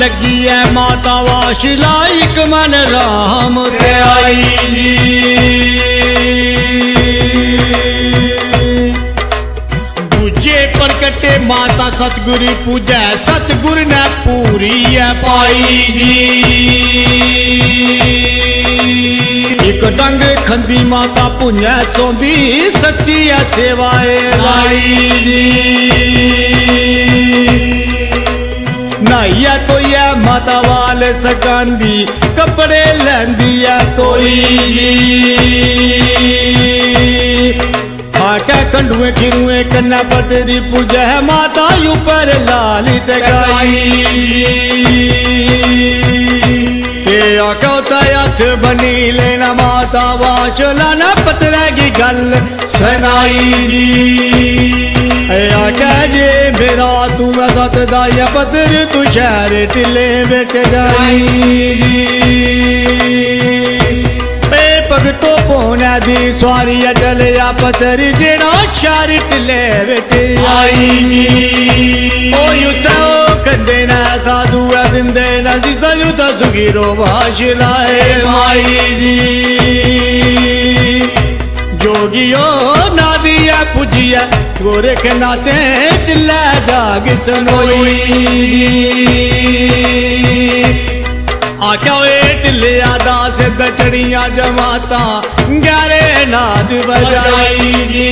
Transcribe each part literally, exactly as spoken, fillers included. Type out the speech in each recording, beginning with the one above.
लगी है माता वाशिला एक मन राम ते आई जी। दूजे प्रकटे माता सतगुरु पूजै सतगुर ने पूरी है पाई जी। एक डंग खंदी माता पुण्य चौंदी सच्ची है सेवाए लाई जी। नाइया तो यह माता वाल सकांदी कपड़े लैंदी है तोई जी। आके कंडुए खिरुए कन्ना पतरी पूजा है माता ऊपर लाल टकाई। आका हथ बनी लेना माता वाचला न पतरा की गल सनाई जी। आका जे मेरा तू सत दाया पतर तू शहर टिले बिच गई जी। भगतो पौने दी सवारी चलिया पतर जेड़ा शहर टिले बिच आई जी। कंदे न साधु दिंदे न जिसा युद्ध सुखीरो भाषलाए माई जी। जोगियो नादिया पूजिया गोरख नाते दिला जाग सनोई जी। आख्या टिलिया दास दचड़िया जमाता ग्यारे नाद बजाई जी।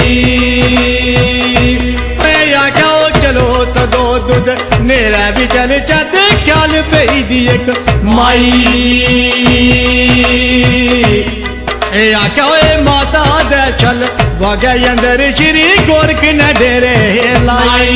आख्या चलो सदो दुध नेरा भी चल चत ख्याल पई दी एक माई। ए आख्या माता दे चल वागे अंदर श्री गोरख ने डेरे लाई।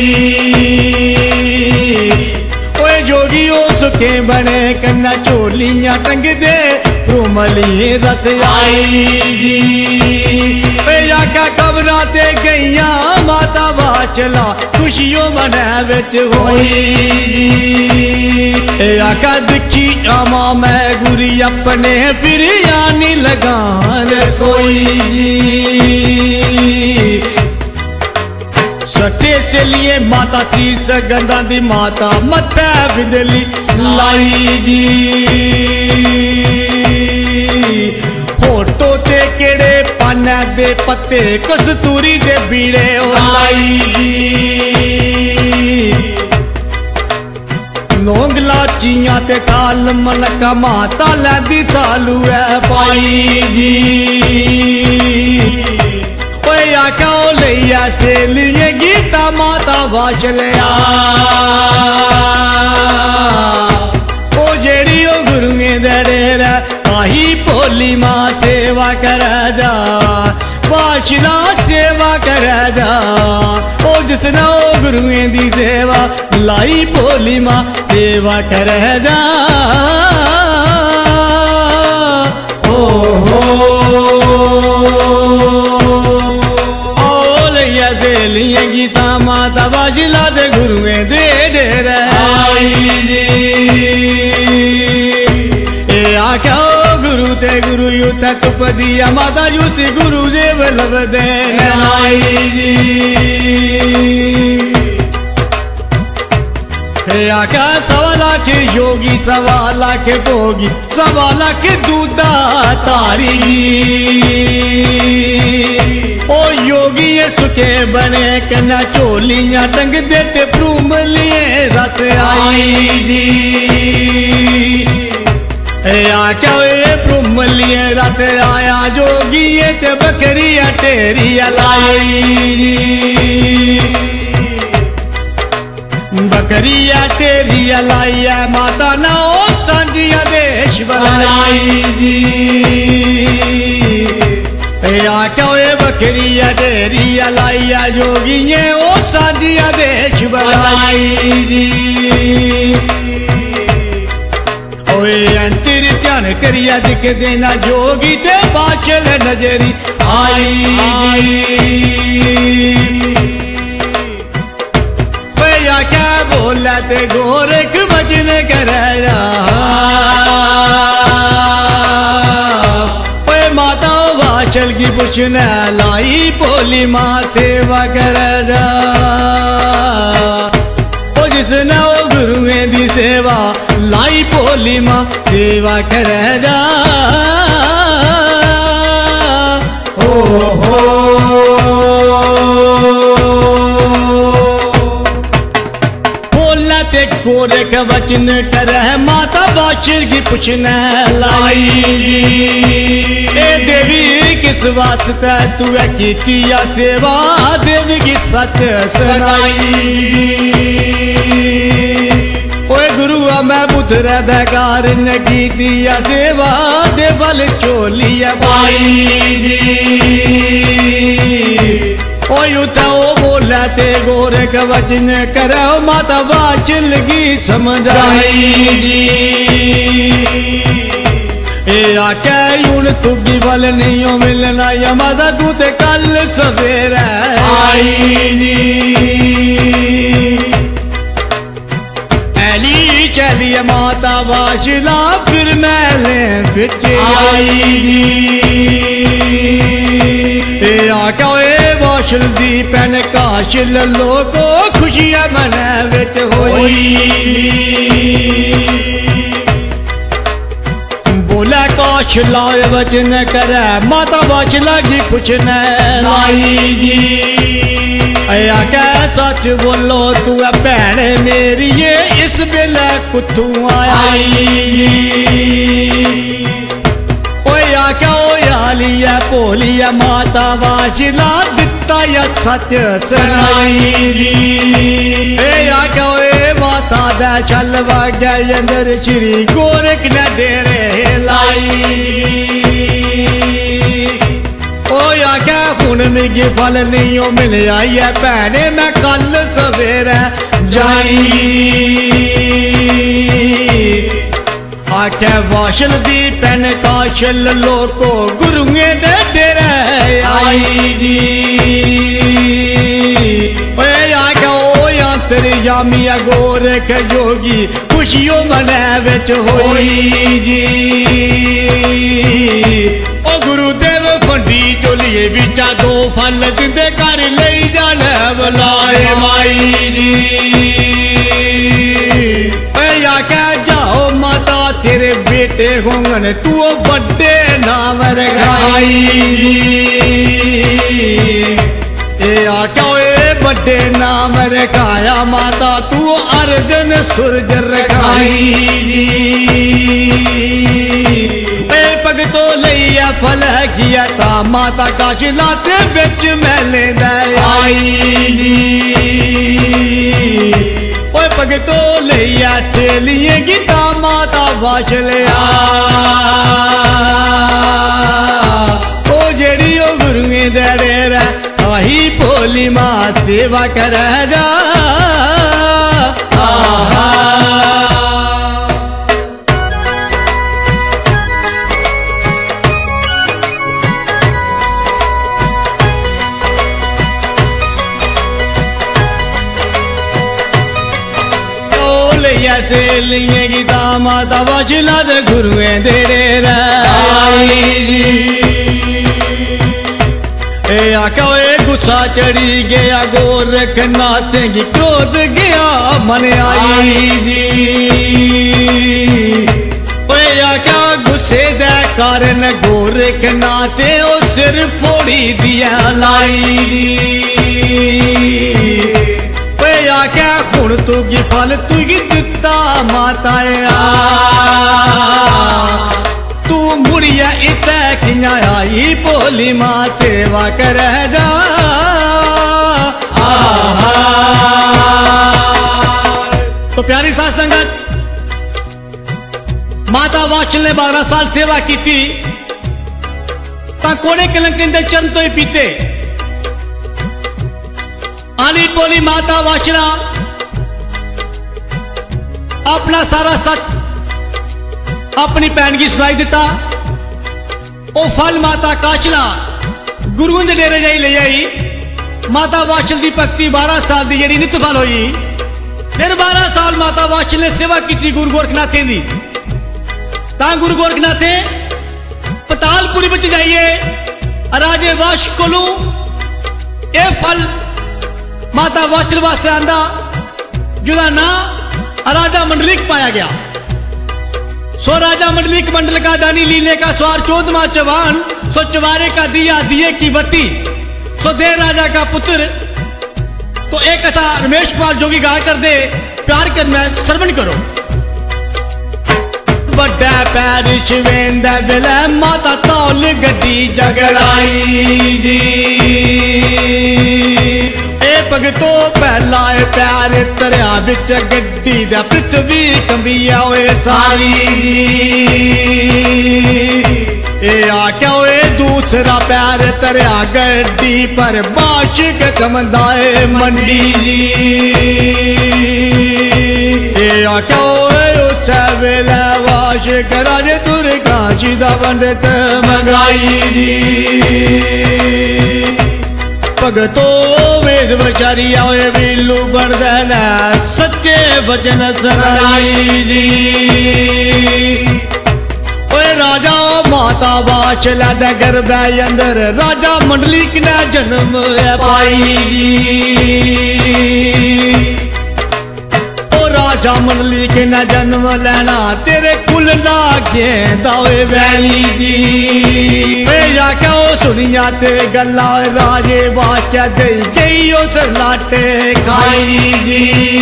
ओए जोगी ओ सुखे बने कन्ना चोलियां टंग दे रूमली रस आई जी। आका कबरा ते गईया माता वाचला खुशियों मने विच होई जी। आका दिखी आमा मैं गुरी अपने फिर आनी लगा रसोई जी। सटे से लिए माता शीस गंदा दी माता मत्था बिदली लाई जी। फोटो ते केड़े पाने दे पत्ते कस्तूरी दे बीड़े लाई जी। लौंग लाचियां ते ताल मनका माता लैंदी तालू है पाई जी। ओए आका लिया से लिए गीता माता वाचलिया। ओ जेड़ी ओ गुरुएं दे डेरा आई भोली मां सेवा कर जा वाचला सेवा कर जा। ओ जिसना ओ गुरुएं दी सेवा लाई भोली मां सेवा कर जा। ओ हो ओ लिया से लिए गीता माता वाचला दे गुरुएं दे डेरा आई जी। ए आख्या गुरु ते गुरु युत तुप दिया माता युति गुरु देव लब दे नाई जी। आका सवा लाख योगी सवा लाख भोगी सवा लाख दूधा तारी जी। ओ योगी सुखे बने कन्ना चोलियां टंग देते प्रूम लिए रस आई जी। आख्या प्रुमलिए रस आया जोगी ते बकरी टेरी लाई। बकरी टेरी लाई माता ना सांझिया देश बनाई जी। आख्या बकरी टेरी लाई जोगी ओ सांझिया देश बनाई जी। अंतिर ध्यान करिया दिख देना जोगी ते बाचल नजरी आई भैया क्या बोला ते गोरख भजन कर माता बाचल की पुछना लाई भोली माँ सेवा कर जिसने ओ गुरुए दी सेवा लाई भोली मां सेवा करे जा ओ हो बोलना ते गोरख वचन करे माता बाशिर की पूछना लाई ए देवी किस वास्ते तू की सेवा देवी की सच सुनाई ओए गुरु मैं पुत्र दकार न की दिया सेवा दे बल चोलिया पाई ओए उता ओ बोला ते गोरख वचन करो माता बाशिर की समझाई ए आके हूं तुगी बल नहीं हो मिलना या माता तू ते कल सवेरे आई ऐली चलिए माता बाशिर फिर मैले बिच आई ए आके ए बाशिर दी भैन काशिल लोगो खुशियां मनै विच होई बोला काशिला वचन करे माता बाशिर की पूछने लाई आया कह सच बोलो तू भैन मेरी ये इस बेले कुत्थू आई आख्या ओलिया भोलिया माता बाशिर दिता या सच सुनाई आख्या माता दा चल वाग्या अंदर श्री गोरख ने डेरे लाई ओ आख्या हुण मिगी फल नहीं ओ मिलया है भैने मैं कल सवेरे जाई आख्या बाशिर दी भैन काशिल लोको गुरुए दे डेरे आई आख्या ओ अंतरयामी गोरख जोगी खुशियों मनै विच होई जी ओ गुरुदेव फंडी चोलिए बिचा दो फल दिंदे घर लई जाने बुलाए माई जी आख्या जाओ माता तेरे बेटे होंगन तू बड़े नाम रखाई ए आख्या ए बड़े नाम रखाया माता तू अर्धन सूरज रखाई ए भगतो लैया फल किया ता माता काशिल ते बिच मैले आई भगतो लिया तेलिए गीता माता बाशिर ओ जेड़ी ओ गुरुए दे डेरे आई भोली मां सेवा करे जा ऐसे लिए गीता माता बाशिर दे गुरुए दे डेरे ए आख्या गुस्सा चढ़ी गया गोरख नाथ की क्रोध गया मन आई आख्या गुस्से दे कारण गोरख नाथ ओ सिर फोड़ी दिया लाई आख्या हुण तुगी फल तुगी दिता माता तू मुड़िया इतै किया आई भोली मां सेवा करे जा तो प्यारी साथ संगत माता बाशिर ने बारह साल सेवा की थी ता कोने कलंक दे चरण तो ही पीते आली बोली माता बाशिर अपना सारा सच अपनी भैन की सुनाई दिता ओ फल माता काशिल गुरुओं के डेरे जाई ले आई माता बाशिर की भक्ति बारह साल की जी नित फल हुई फिर बारह साल माता बाशिर ने सेवा की गुरु गोरखनाथे की ता गुरु गोरखनाथे पतालपुरी में जाइए राजे वाश कोलू ए फल माता बाशिर वास्ते आंदा जिसका नाम राजा मंडलिक पाया गया। सो राजा मंडलिक मंडल का दानी लीले का स्वार चौदमा चवान सो चवारे का दिया दिए की बत्ती सो दे राजा का पुत्र। तो एक कथा रमेश कुमार जोगी गा कर दे प्यार कर मैं श्रवण करो। बड़ा पैरिश वेंदा वेले माता तौल गड्डी जगड़ाई दी भगतो पहला प्यार तरया बिच गड्डी दा पृथ्वी कंबिया होए सारी दी। ए आख्या होए दूसरा प्यार तरया गड्डी पर बाशिक कमंदा है मंडी जी। ए आख्या होए उस वेले वाशिक राजे दुर्गा जी दा पंडित मंगाई दी। भगतो वेद विचारी आए बिल्लू बरदन सच्चे वचन सुनाई दी। ओए राजा माता बादशाह दे गर्भ अंदर राजा मंडलिक ने जन्म पाई दी। ओ राजा मंडलिक ने जन्म लेना तेरे कुल ना गेंदा होए वैरी दी। क्या सुनिया ते गल्ला राजे बादशाह दे गई उस लाटे खाई जी।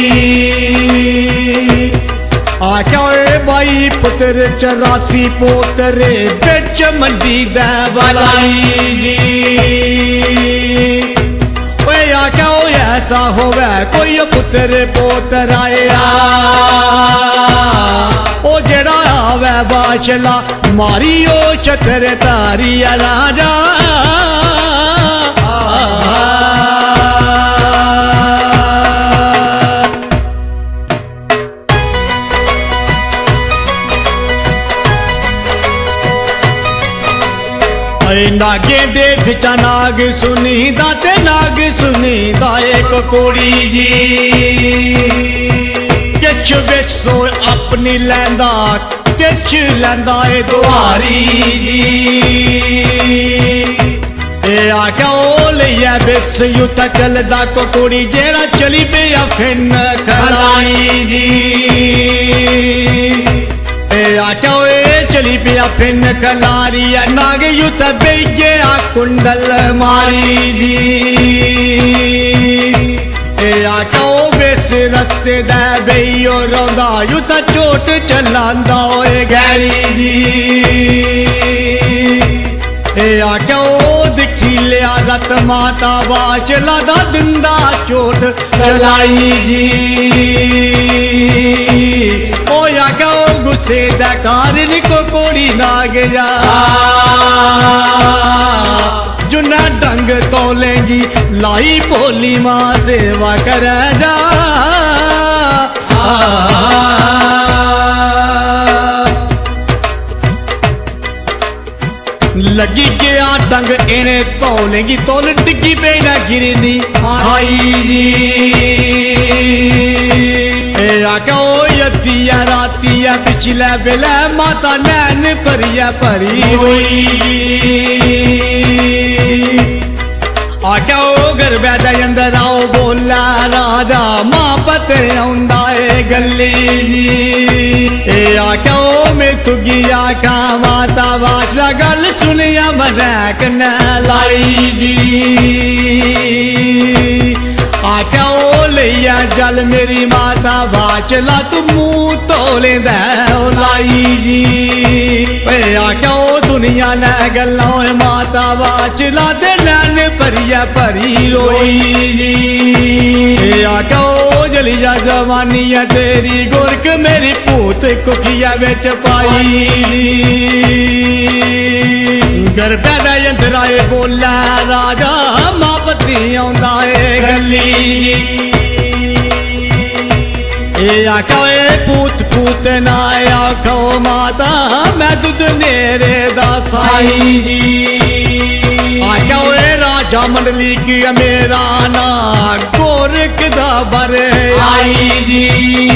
आख्या बाई पुत्र चौरासी पोतरे बिच मंडी दे बलाई जी। आख्या ऐसा होवे कोई पुत्र पोतर आया ओ जेड़ा आवे बादशाह मारी ओ छतर तारी राजा। नागे दे बिचा नाग सुनीदा ते नाग सुनीदा एक कोड़ी जी। किछ बिच सो अपनी लैंदा किछ लैंदा ए दुआरी जी। ए आख्या ओ लिया बिच युत चलदा कोड़ी जेड़ा चली पिया फिन खलाई जी। आख्या चली पिया फिन खलारी नाग युत बेगिया कुंडल मारी जी। आख्या बेस रस्ते दे बेइयो रोंदा युत चोट चलांदा ओए गैरी जी। आख्या दिखी लिया रत माता बादशाह दा दिंदा चोट चलाई जी। ओ आख्या गुस्से दा कारण को कोड़ी नाग जा जुना डंग तोलेंगी लाई भोली मां सेवा कर जा। लगी गया डंग इने तोलेंगी तोल डिगी पे ना गिरनी आई जी। आख्या यतिया रातिया पिछला बेला माता नैन परिया परी हुई। आख्या गर्भ दे अंदर आओ बोला राजा मां पते आंदा है गली जी। आख्या मैं तुगी आखा माता बादशाह गल सुनिया मरैक न लाई जी। आख्या लिया जल मेरी माता बादशाह तू मुंह तोले दे लाई जी। आख्या दुनिया ने गल्ला माता बादशाह दे नैन परिया परी रोई जी। आख्या जली जा जवानी तेरी गोरख मेरी भूत कुखिया बिच पाई जी। गर्भ दे अंदर आए बोला राजा मां पति आंदा है गली जी। आख्या पूत पूत ना आखो माता मैं दुध नेरे दा साई जी। आख्या राजा मंडली की मेरा ना गोरख दा बर आई जी।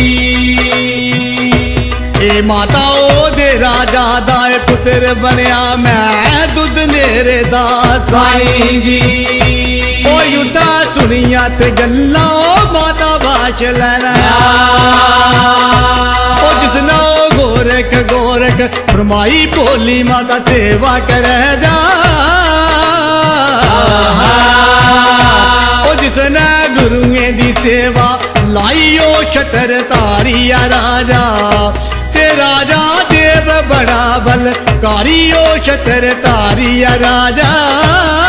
ए माता ओ दे राजा दा पुत्र बनया मैं दुध नेरे दा साई जी। ओ युद्धा सुनिया ते गल्ला माता बाच लैना ओ जिसना गोरख गोरख फरमाई भोली माता सेवा करे जा ओ जिसने गुरुएं दी सेवा लाइयो छतर तारिया राजा ते राजा देव बड़ा बलकारी ओ छतर तारिया राजा